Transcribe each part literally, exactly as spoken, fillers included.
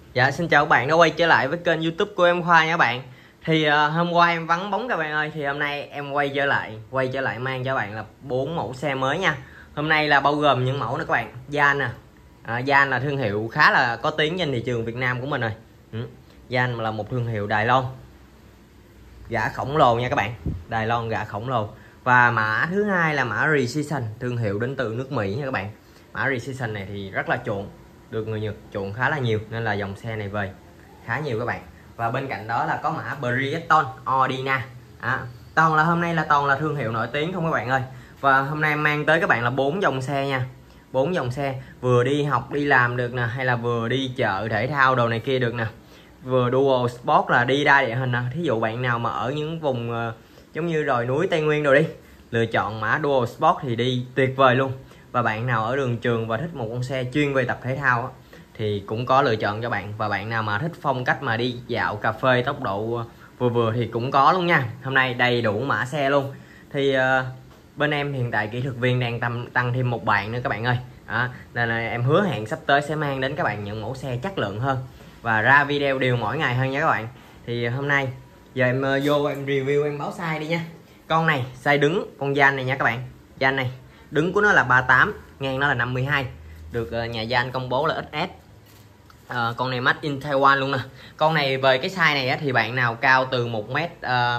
Dạ xin chào các bạn đã quay trở lại với kênh YouTube của em Khoa nha các bạn. Thì uh, hôm qua em vắng bóng các bạn ơi, thì hôm nay em quay trở lại, quay trở lại mang cho các bạn là bốn mẫu xe mới nha. Hôm nay là bao gồm những mẫu nữa các bạn. Gian nè. À, Gian là thương hiệu khá là có tiếng trên thị trường Việt Nam của mình rồi. Ừ. Gian là một thương hiệu Đài Loan. Gã khổng lồ nha các bạn. Đài Loan gã khổng lồ. Và mã thứ hai là mã Precision, thương hiệu đến từ nước Mỹ nha các bạn. Mã Precision này thì rất là chuộng, được người Nhật chuộng khá là nhiều nên là dòng xe này về khá nhiều các bạn. Và bên cạnh đó là có mã Bridgestone Ordina. À, toàn là hôm nay là toàn là thương hiệu nổi tiếng không các bạn ơi. Và hôm nay mang tới các bạn là bốn dòng xe nha. Bốn dòng xe vừa đi học đi làm được nè, hay là vừa đi chợ thể thao đồ này kia được nè. Vừa Dual Sport là đi đa địa hình nè. Thí dụ bạn nào mà ở những vùng uh, giống như đồi núi Tây Nguyên rồi đi, lựa chọn mã Dual Sport thì đi tuyệt vời luôn. Và bạn nào ở đường trường và thích một con xe chuyên về tập thể thao á, thì cũng có lựa chọn cho bạn. Và bạn nào mà thích phong cách mà đi dạo cà phê tốc độ vừa vừa thì cũng có luôn nha. Hôm nay đầy đủ mã xe luôn. Thì uh, bên em hiện tại kỹ thuật viên đang tăng, tăng thêm một bạn nữa các bạn ơi. À, nên là em hứa hẹn sắp tới sẽ mang đến các bạn những mẫu xe chất lượng hơn và ra video đều mỗi ngày hơn nha các bạn. Thì hôm nay giờ em uh, vô em review, em báo size đi nha. Con này size đứng, con Gian này nha các bạn. Gian này đứng của nó là ba mươi tám, ngang nó là năm mươi hai, được uh, nhà Gian công bố là ích ét. Uh, con này made in Taiwan luôn nè. Con này về cái size này á, thì bạn nào cao từ một mét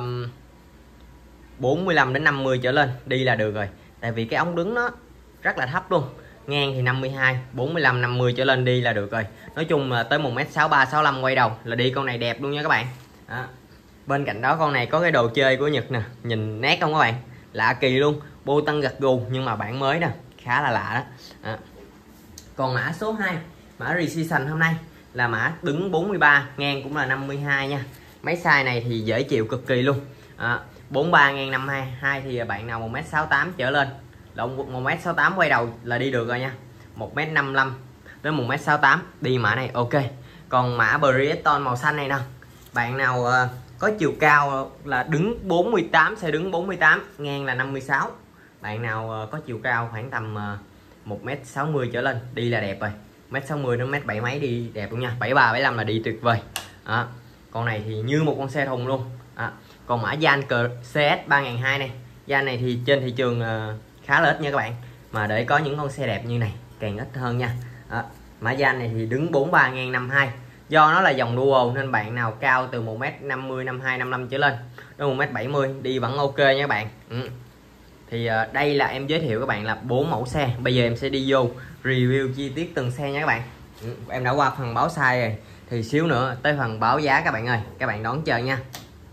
bốn mươi lăm đến năm mươi trở lên đi là được rồi. Tại vì cái ống đứng nó rất là thấp luôn. Ngang thì năm mươi hai, bốn mươi lăm, năm mươi trở lên đi là được rồi. Nói chung là tới một mét sáu mươi ba, sáu mươi lăm quay đầu là đi con này đẹp luôn nha các bạn. Đó. Bên cạnh đó con này có cái đồ chơi của Nhật nè, nhìn nét không các bạn? Lạ kỳ luôn, bô tăng gật gù nhưng mà bản mới nè, khá là lạ đó. Đó. Còn mã số hai, mã Precision hôm nay là mã đứng bốn mươi ba, ngang cũng là năm mươi hai nha. Mấy size này thì dễ chịu cực kỳ luôn. À, bốn mươi ba ngang năm mươi hai thì bạn nào một mét sáu mươi tám trở lên, lộn một mét sáu mươi tám quay đầu là đi được rồi nha. một mét năm mươi lăm đến một mét sáu mươi tám đi mã này ok. Còn mã Bridgestone màu xanh này nè, bạn nào uh, có chiều cao là đứng bốn mươi tám, sẽ đứng bốn mươi tám, ngang là năm mươi sáu. Bạn nào uh, có chiều cao khoảng tầm uh, một mét sáu mươi trở lên đi là đẹp rồi. một mét sáu mươi đến một mét bảy mấy đi đẹp luôn nha. bảy mươi ba, bảy mươi lăm là đi tuyệt vời. Đó. Con này thì như một con xe thùng luôn. Đó. Còn mã Gian xê ét ba nghìn hai trăm này, Gian này thì trên thị trường uh, khá là ít nha các bạn. Mà để có những con xe đẹp như này càng ít hơn nha. Đó. Mã Gian này thì đứng bốn mươi ba ngang năm mươi hai. Do nó là dòng dual nên bạn nào cao từ một mét năm mươi, năm mươi hai, năm mươi lăm trở lên đến một mét bảy mươi đi vẫn ok nha các bạn. Ừ. Thì uh, đây là em giới thiệu các bạn là bốn mẫu xe. Bây giờ em sẽ đi vô review chi tiết từng xe nha các bạn. Ừ. Em đã qua phần báo size rồi, thì xíu nữa tới phần báo giá các bạn ơi, các bạn đón chờ nha.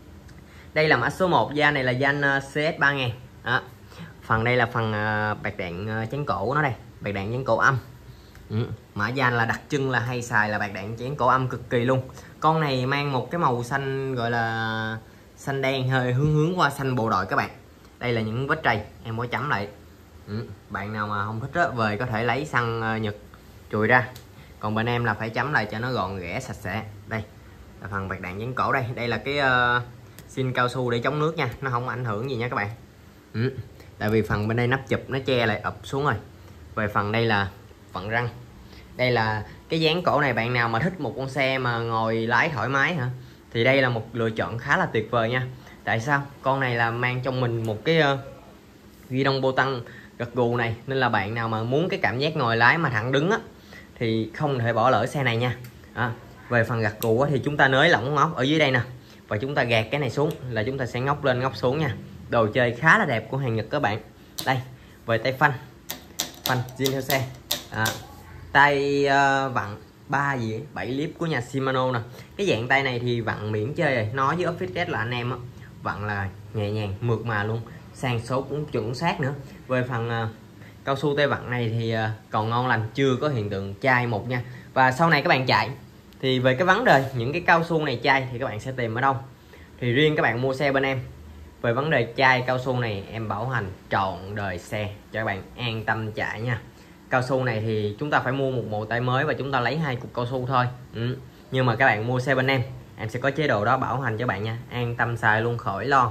Đây là mã số một, Gian này là Gian uh, xê ét ba nghìn. Đó. Phần đây là phần uh, bạc đạn uh, chén cổ của nó đây, bạc đạn chén cổ âm. Ừ. Mã Gian là đặc trưng là hay xài là bạc đạn chén cổ âm cực kỳ luôn. Con này mang một cái màu xanh gọi là xanh đen, hơi hướng hướng qua xanh bộ đội các bạn. Đây là những vết trầy em có chấm lại. Ừ. Bạn nào mà không thích đó, về có thể lấy xăng uh, Nhật chùi ra. Còn bên em là phải chấm lại cho nó gọn ghẽ sạch sẽ. Đây là phần bạc đạn chén cổ đây. Đây là cái uh, xin cao su để chống nước nha, nó không ảnh hưởng gì nha các bạn. Ừ. Tại vì phần bên đây nắp chụp nó che lại ập xuống rồi. Về phần đây là phần răng. Đây là cái dáng cổ này, bạn nào mà thích một con xe mà ngồi lái thoải mái hả, thì đây là một lựa chọn khá là tuyệt vời nha. Tại sao? Con này là mang trong mình một cái uh, ghi đông bô tăng gật gù này, nên là bạn nào mà muốn cái cảm giác ngồi lái mà thẳng đứng á thì không thể bỏ lỡ xe này nha. À, về phần gật gù á, thì chúng ta nới lỏng ngóc ở dưới đây nè, và chúng ta gạt cái này xuống là chúng ta sẽ ngóc lên ngóc xuống nha. Đồ chơi khá là đẹp của hàng Nhật các bạn. Đây về tay phanh, phanh zin theo xe. À, tay uh, vặn ba gì bảy clip của nhà Shimano nè. Cái dạng tay này thì vặn miễn chơi rồi, nói với office là anh em á, vặn là nhẹ nhàng mượt mà luôn, sang số cũng chuẩn xác nữa. Về phần uh, cao su tay vặn này thì uh, còn ngon lành, chưa có hiện tượng chai một nha. Và sau này các bạn chạy thì về cái vấn đề những cái cao su này chai thì các bạn sẽ tìm ở đâu? Thì riêng các bạn mua xe bên em, về vấn đề chai cao su này em bảo hành trọn đời xe cho các bạn an tâm chạy nha. Cao su này thì chúng ta phải mua một bộ tay mới và chúng ta lấy hai cục cao su thôi. Ừ. Nhưng mà các bạn mua xe bên em, em sẽ có chế độ đó bảo hành cho bạn nha, an tâm xài luôn khỏi lo.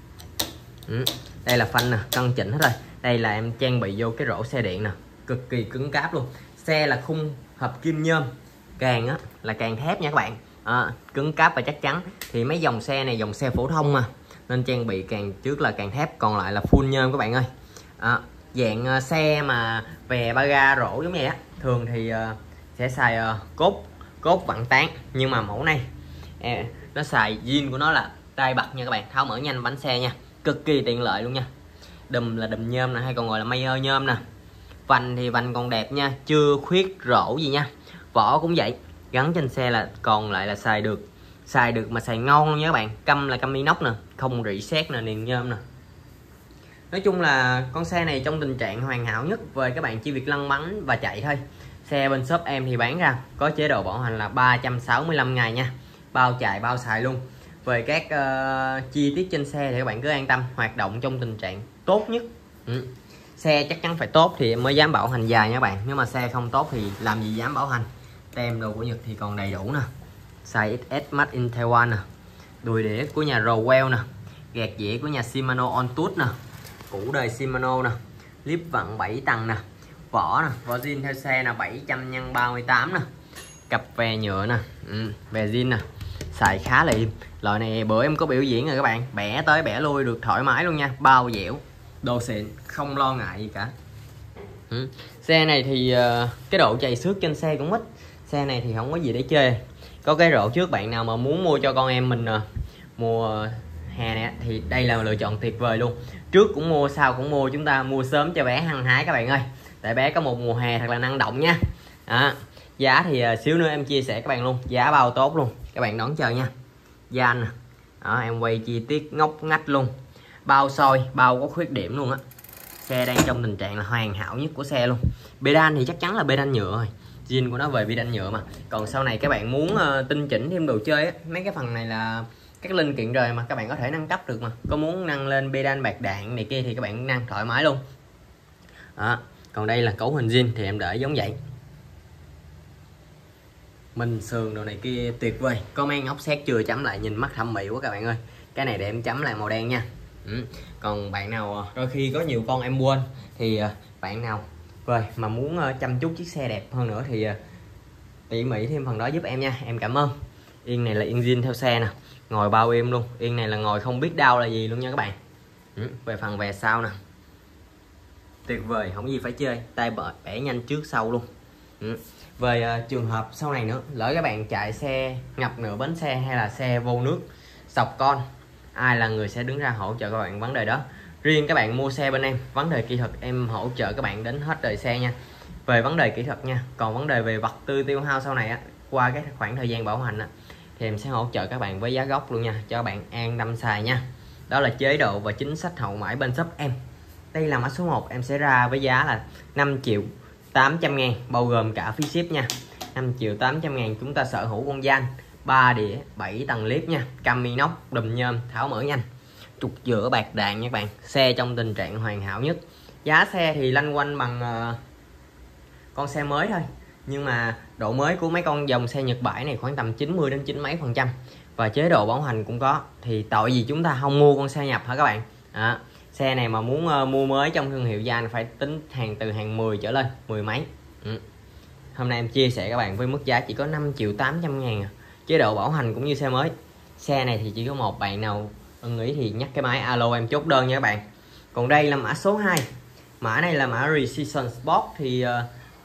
Ừ. Đây là phanh nè, cân chỉnh hết rồi. Đây là em trang bị vô cái rổ xe điện nè, cực kỳ cứng cáp luôn. Xe là khung hợp kim nhôm, Càng á là càng thép nha các bạn, à, cứng cáp và chắc chắn. Thì mấy dòng xe này dòng xe phổ thông mà nên trang bị càng trước là càng thép, còn lại là full nhôm các bạn ơi. À, dạng uh, xe mà về ba ga rổ giống vậy á, thường thì uh, sẽ xài uh, cốt cốt vặn tán, nhưng mà mẫu này eh, nó xài zin của nó là tay bật nha các bạn, tháo mở nhanh bánh xe nha, cực kỳ tiện lợi luôn nha. Đùm là đùm nhôm nè, hay còn gọi là Mayer nhôm nè. Vành thì vành còn đẹp nha, chưa khuyết rỗ gì nha. Vỏ cũng vậy, gắn trên xe là còn lại là xài được, xài được mà xài ngon luôn nha các bạn. Căm là căm inox nè, không rỉ sét nè, niềng nhôm nè. Nói chung là con xe này trong tình trạng hoàn hảo nhất về các bạn chỉ việc lăn bánh và chạy thôi. Xe bên shop em thì bán ra có chế độ bảo hành là ba trăm sáu mươi lăm ngày nha, bao chạy bao xài luôn. Về các uh, chi tiết trên xe thì các bạn cứ an tâm, hoạt động trong tình trạng tốt nhất. Ừ. Xe chắc chắn phải tốt thì mới dám bảo hành dài nha các bạn, nếu mà xe không tốt thì làm gì dám bảo hành. Tem đồ của Nhật thì còn đầy đủ nè, size ích ét Made in Taiwan nè, đùi đĩa của nhà Rowell nè, gạt dĩa của nhà Shimano On Tour nè, củ đời Shimano nè, clip vặn bảy tầng nè, vỏ nè, vỏ zin theo xe là bảy trăm nhân ba mươi tám nè, cặp về nhựa nè, ừ, về zin nè, xài khá là im. Loại này bữa em có biểu diễn rồi các bạn, bẻ tới bẻ lui được thoải mái luôn nha, bao dẻo, đồ xịn, không lo ngại gì cả. Ừ. Xe này thì uh, cái độ chạy xước trên xe cũng ít, xe này thì không có gì để chê. Có cái rổ trước, bạn nào mà muốn mua cho con em mình uh, mùa hè này thì đây là lựa chọn tuyệt vời luôn. Trước cũng mua, sau cũng mua, chúng ta mua sớm cho bé hăng hái các bạn ơi, tại bé có một mùa hè thật là năng động nha. Đó. Giá thì uh, xíu nữa em chia sẻ các bạn luôn, giá bao tốt luôn, các bạn đón chờ nha. Da nè, đó, em quay chi tiết ngóc ngách luôn, bao soi, bao có khuyết điểm luôn á. Xe đang trong tình trạng là hoàn hảo nhất của xe luôn. Pedal thì chắc chắn là pedal nhựa rồi, zin của nó về pedal nhựa mà. Còn sau này các bạn muốn uh, tinh chỉnh thêm đồ chơi á, mấy cái phần này là các linh kiện rồi mà các bạn có thể nâng cấp được mà. Có muốn nâng lên pedal bạc đạn này kia thì các bạn nâng thoải mái luôn. Đó. Còn đây là cấu hình zin thì em để giống vậy. Mình sườn đồ này kia tuyệt vời, có mang ốc sét chưa chấm lại nhìn mắt thẩm mỹ quá các bạn ơi. Cái này để em chấm lại màu đen nha. Ừ. Còn bạn nào đôi khi có nhiều con em quên thì bạn nào rồi mà muốn chăm chút chiếc xe đẹp hơn nữa thì tỉ mỉ thêm phần đó giúp em nha, em cảm ơn. Yên này là yên zin theo xe nè, ngồi bao êm luôn, yên này là ngồi không biết đau là gì luôn nha các bạn. Ừ. Về phần về sau nè, tuyệt vời, không gì phải chơi, tay bẻ, bẻ nhanh trước sau luôn. Ừ. Về uh, trường hợp sau này nữa, lỡ các bạn chạy xe ngập nửa bến xe hay là xe vô nước sọc con, ai là người sẽ đứng ra hỗ trợ các bạn vấn đề đó. Riêng các bạn mua xe bên em, vấn đề kỹ thuật em hỗ trợ các bạn đến hết đời xe nha, về vấn đề kỹ thuật nha. Còn vấn đề về vật tư tiêu hao sau này á, qua cái khoảng thời gian bảo hành á, thì em sẽ hỗ trợ các bạn với giá gốc luôn nha, cho các bạn an tâm xài nha. Đó là chế độ và chính sách hậu mãi bên shop em. Đây là mã số một, em sẽ ra với giá là năm triệu tám trăm ngàn, bao gồm cả phí ship nha. Năm triệu tám trăm ngàn chúng ta sở hữu con gian ba đĩa bảy tầng clip nha, cam inox đùm nhôm, tháo mở nhanh, trục giữa bạc đạn nha các bạn. Xe trong tình trạng hoàn hảo nhất. Giá xe thì lanh quanh bằng uh, con xe mới thôi, nhưng mà độ mới của mấy con dòng xe Nhật bãi này khoảng tầm chín mươi đến chín mấy phần trăm, và chế độ bảo hành cũng có. Thì tội gì chúng ta không mua con xe nhập hả các bạn. Đó. Xe này mà muốn uh, mua mới trong thương hiệu Gian phải tính hàng từ hàng mười trở lên, mười mấy. Ừ. Hôm nay em chia sẻ các bạn với mức giá chỉ có năm triệu tám trăm ngàn. Chế độ bảo hành cũng như xe mới. Xe này thì chỉ có một bạn nào ưng nghĩ thì nhắc cái máy alo em chốt đơn nha các bạn. Còn đây là mã số hai. Mã này là mã Precision Sport. Thì uh,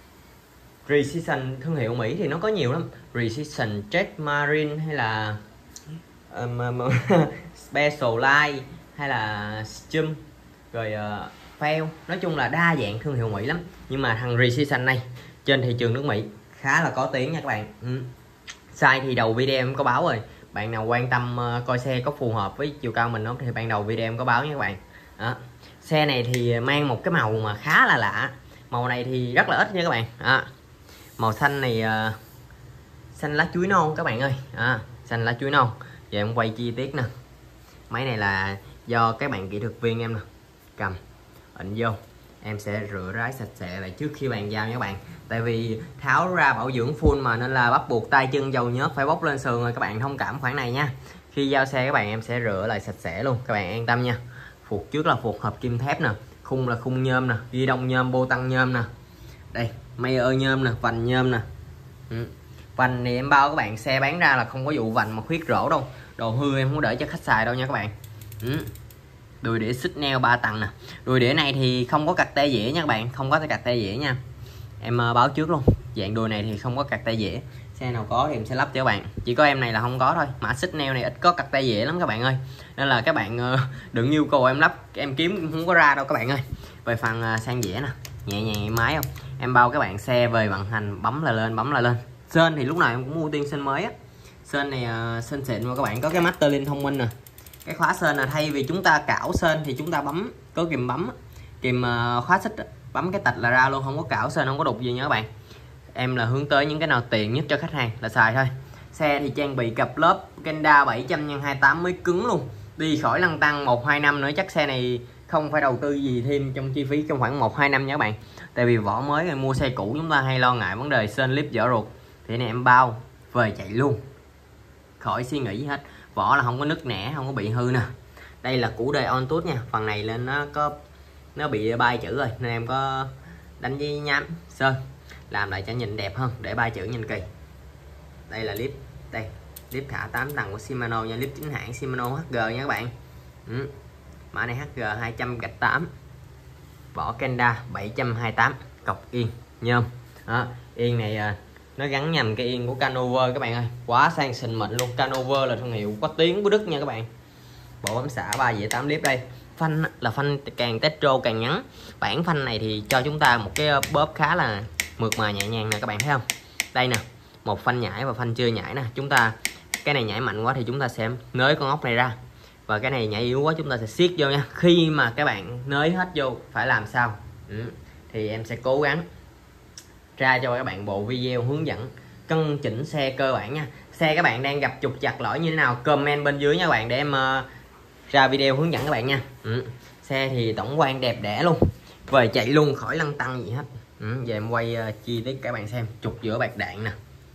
Precision thương hiệu Mỹ thì nó có nhiều lắm. Precision Jet Marine hay là um, um, Special Light hay là Schum, rồi uh, Fail. Nói chung là đa dạng thương hiệu Mỹ lắm. Nhưng mà thằng Precision này trên thị trường nước Mỹ khá là có tiếng nha các bạn. Ừ. Size thì đầu video em có báo rồi. Bạn nào quan tâm uh, coi xe có phù hợp với chiều cao mình không thì ban đầu video em có báo nha các bạn. Đó. Xe này thì mang một cái màu mà khá là lạ. Màu này thì rất là ít nha các bạn. Đó. Màu xanh này uh, xanh lá chuối non các bạn ơi. Đó. Xanh lá chuối non. Giờ em quay chi tiết nè. Máy này là do các bạn kỹ thuật viên em nè cầm ẩn vô, em sẽ rửa rái sạch sẽ lại trước khi bàn giao nha các bạn. Tại vì tháo ra bảo dưỡng full mà, nên là bắt buộc tay chân dầu nhớt phải bốc lên sườn rồi, các bạn thông cảm khoản này nha. Khi giao xe các bạn em sẽ rửa lại sạch sẽ luôn, các bạn an tâm nha. Phuộc trước là phuộc hợp kim thép nè, khung là khung nhôm nè, ghi đông nhôm, bô tăng nhôm nè, đây Mayer nhôm nè, vành nhôm nè. Ừ. Vành thì em bao các bạn, xe bán ra là không có vụ vành mà khuyết rỗ đâu, đồ hư em không có để cho khách xài đâu nha các bạn. ừ. Đùi đĩa xích neo ba tầng nè. Đùi đĩa này thì không có cặt tay dĩa nha các bạn, không có cặt tay dĩa nha, em uh, báo trước luôn. Dạng đùi này thì không có cặt tay dĩa, xe nào có thì em sẽ lắp cho các bạn, chỉ có em này là không có thôi. Mã xích neo này ít có cặt tay dĩa lắm các bạn ơi, nên là các bạn uh, đừng yêu cầu em lắp, em kiếm không có ra đâu các bạn ơi. Về phần uh, sang dĩa nè, nhẹ nhàng máy không, em bao các bạn xe về vận hành bấm là lên, bấm là lên. Sên thì lúc nào em cũng ưu tiên sên mới á. Sên này uh, sên xịn mà các bạn, có cái Masterlink thông minh nè. Cái khóa sên là thay vì chúng ta cảo sên thì chúng ta bấm, có kìm bấm, kìm uh, khóa xích, bấm cái tạch là ra luôn, không có cảo sên, không có đục gì nha các bạn. Em là hướng tới những cái nào tiện nhất cho khách hàng là xài thôi. Xe thì trang bị cặp lớp Kenda bảy trăm nhân hai mươi tám mới cứng luôn, đi khỏi lăn tăng một hai năm nữa. Chắc xe này không phải đầu tư gì thêm trong chi phí trong khoảng một hai năm nha các bạn. Tại vì vỏ mới rồi, mua xe cũ chúng ta hay lo ngại vấn đề sên líp vỏ ruột, thì này em bao về chạy luôn, khỏi suy nghĩ gì hết. Vỏ là không có nứt nẻ, không có bị hư nè. Đây là củ đề on tút nha, phần này lên nó có nó bị bay chữ rồi nên em có đánh với nhám sơn làm lại cho nhìn đẹp hơn, để bay chữ nhìn kỳ. Đây là clip, đây clip thả tám tầng của Shimano nha, clip chính hãng Shimano hát giê nha các bạn. ừ. Mã này hát giê hai trăm gạch tám, vỏ Kenda bảy trăm hai mươi tám, cọc yên nhôm. Đó, yên này nó gắn nhầm cái yên của Canover các bạn ơi, quá sang xịn mịn luôn. Canover là thương hiệu có tiếng của Đức nha các bạn. Bộ bấm xả ba dĩa tám clip đây. Phanh là phanh càng Tetro càng ngắn. Bản phanh này thì cho chúng ta một cái bóp khá là mượt mà nhẹ nhàng nè các bạn thấy không. Đây nè, một phanh nhảy và phanh chưa nhảy nè. Chúng ta cái này nhảy mạnh quá thì chúng ta sẽ nới con ốc này ra, và cái này nhảy yếu quá chúng ta sẽ siết vô nha. Khi mà các bạn nới hết vô phải làm sao ừ. thì em sẽ cố gắng ra cho các bạn bộ video hướng dẫn cân chỉnh xe cơ bản nha. Xe các bạn đang gặp trục trặc lỗi như thế nào comment bên dưới nha các bạn, để em uh, ra video hướng dẫn các bạn nha. ừ. Xe thì tổng quan đẹp đẽ luôn, về chạy luôn khỏi lăn tăng gì hết. ừ. Giờ em quay uh, chi tiết các bạn xem. Trục giữa bạc đạn nè,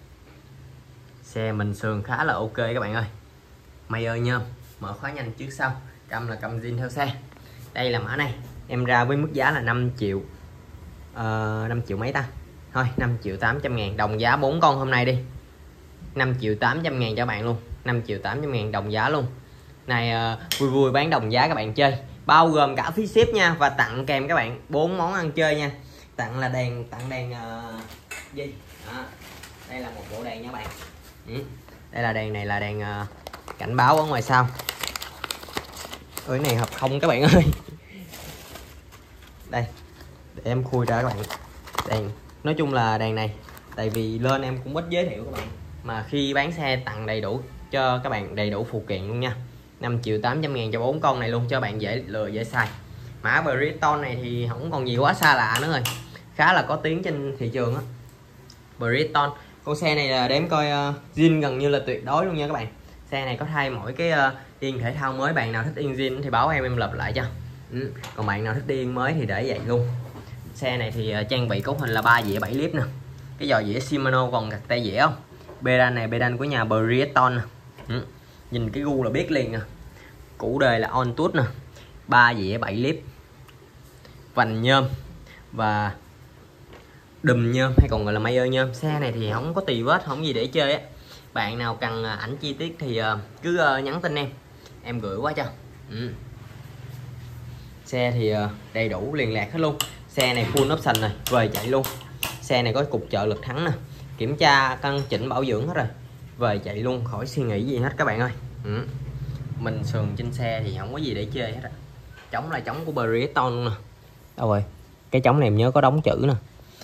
xe mình sườn khá là ok các bạn ơi. Mây ơi nhôm, mở khóa nhanh trước sau, cầm là cầm zin theo xe. Đây là mã này em ra với mức giá là năm triệu, uh, năm triệu mấy ta, thôi năm triệu tám trăm ngàn, đồng giá bốn con hôm nay đi, năm triệu tám trăm ngàn cho bạn luôn, năm triệu tám trăm ngàn đồng giá luôn. Này uh, vui vui bán đồng giá các bạn chơi, bao gồm cả phí ship nha, và tặng kèm các bạn bốn món ăn chơi nha. Tặng là đèn, tặng đèn uh, gì đó. Đây là một bộ đèn nha bạn. ừ. Đây là đèn, này là đèn uh, cảnh báo ở ngoài sau. Cái này hợp không các bạn ơi. Đây để em khui ra các bạn. Đèn nói chung là đèn này, tại vì lên em cũng ít giới thiệu các bạn, mà khi bán xe tặng đầy đủ cho các bạn, đầy đủ phụ kiện luôn nha. Năm triệu tám trăm ngàn cho bốn con này luôn, cho bạn dễ lừa dễ xài. Mã Briton này thì không còn gì quá xa lạ nữa rồi, khá là có tiếng trên thị trường á. Briton, con xe này là để em coi uh, zin gần như là tuyệt đối luôn nha các bạn. Xe này có thay mỗi cái uh, yên thể thao mới, bạn nào thích yên zin thì báo em em lập lại cho. ừ. Còn bạn nào thích đi yên mới thì để vậy luôn. Xe này thì uh, trang bị cấu hình là ba dĩa bảy clip nè. Cái giò dĩa Shimano còn gạch tay dĩa không. Pedal này pedal của nhà Briton nè. ừ. Nhìn cái gu là biết liền nè. Củ đề là on tút nè, ba dĩa bảy clip, vành nhôm và đùm nhôm hay còn gọi là Mayer nhôm. Xe này thì không có tì vết, không gì để chơi á. Bạn nào cần ảnh chi tiết thì cứ nhắn tin em em gửi qua cho. ừ. Xe thì đầy đủ liền lạc hết luôn. Xe này full option này, về chạy luôn. Xe này có cục trợ lực thắng nè, kiểm tra cân chỉnh bảo dưỡng hết rồi, về chạy luôn khỏi suy nghĩ gì hết các bạn ơi. ừ. Mình sườn trên xe thì không có gì để chơi hết á. Trống là trống của Briton luôn nè. Đâu rồi, cái trống này em nhớ có đóng chữ nè.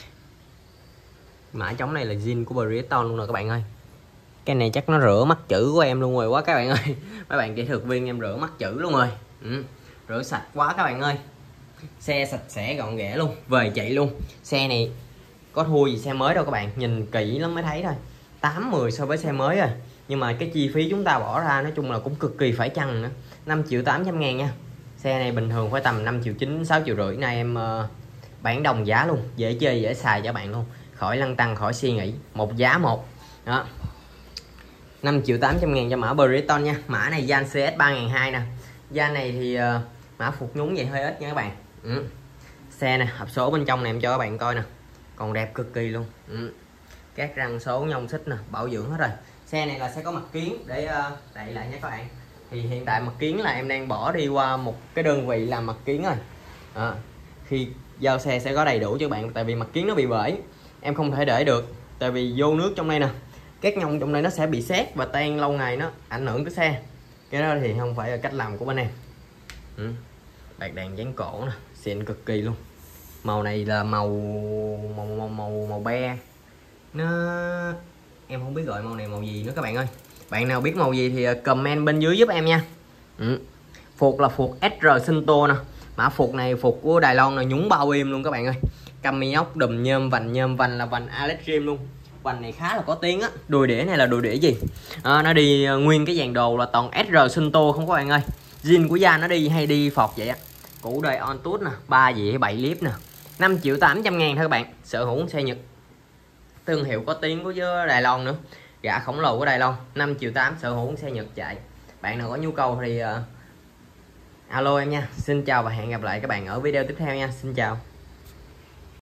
Mã trống này là zin của Briton luôn nè các bạn ơi. Cái này chắc nó rửa mắt chữ của em luôn rồi quá các bạn ơi. Mấy bạn kỹ thuật viên em rửa mắt chữ luôn rồi. ừ. Rửa sạch quá các bạn ơi. Xe sạch sẽ gọn ghẽ luôn, về chạy luôn. Xe này có thua gì xe mới đâu các bạn, nhìn kỹ lắm mới thấy thôi. Tám mười so với xe mới rồi, nhưng mà cái chi phí chúng ta bỏ ra nói chung là cũng cực kỳ phải chăng nữa. Năm triệu tám trăm ngàn nha. Xe này bình thường phải tầm năm triệu chín, sáu triệu rưỡi. Nay em uh, bán đồng giá luôn, dễ chơi dễ xài cho bạn luôn, khỏi lăn tăng khỏi suy nghĩ, một giá một đó. Năm triệu tám trăm ngàn cho mã Briton nha. Mã này Gian xê ét ba nghìn hai trăm nè. Gian này thì uh, mã phục nhúng vậy hơi ít nha các bạn. ừ. Xe này hộp số bên trong này em cho các bạn coi nè, còn đẹp cực kỳ luôn. ừ. các răng số nhông xích nè, bảo dưỡng hết rồi. Xe này là sẽ có mặt kiến để uh, đậy lại nha các bạn. Thì hiện tại mặt kiến là em đang bỏ đi qua một cái đơn vị làm mặt kiến rồi. À, khi giao xe sẽ có đầy đủ cho bạn, tại vì mặt kiến nó bị bể, em không thể để được, tại vì vô nước trong đây nè, các nhông trong đây nó sẽ bị sét và tan lâu ngày, nó ảnh hưởng tới xe. Cái đó thì không phải là cách làm của bên em. Ừ. Bạc đèn dán cổ nè, xịn cực kỳ luôn. Màu này là màu màu màu màu, màu be. Nó em không biết gọi màu này màu gì nữa các bạn ơi. Bạn nào biết màu gì thì comment bên dưới giúp em nha. Ừ. Phuộc là phuộc ét rờ Sinto nè. Mã phuộc này phuộc của Đài Loan là nhúng bao im luôn các bạn ơi. Cami ốc đùm nhôm vành, nhôm vành là vành Alex Rim luôn. Vành này khá là có tiếng á. Đùi đĩa này là đùi đĩa gì? À, nó đi nguyên cái dàn đồ là toàn ét rờ Sinto không các bạn ơi. Zin của da nó đi hay đi phọt vậy á. Củ đời on tút nè, ba dĩa bảy clip nè. năm triệu tám trăm ngàn thôi các bạn. Sở hữu xe Nhật. Thương hiệu có tiếng của Đài Loan nữa. Gã khổng lồ của Đài Loan, năm triệu tám sở hữu xe Nhật chạy. Bạn nào có nhu cầu thì uh, alo em nha. Xin chào và hẹn gặp lại các bạn ở video tiếp theo nha. Xin chào.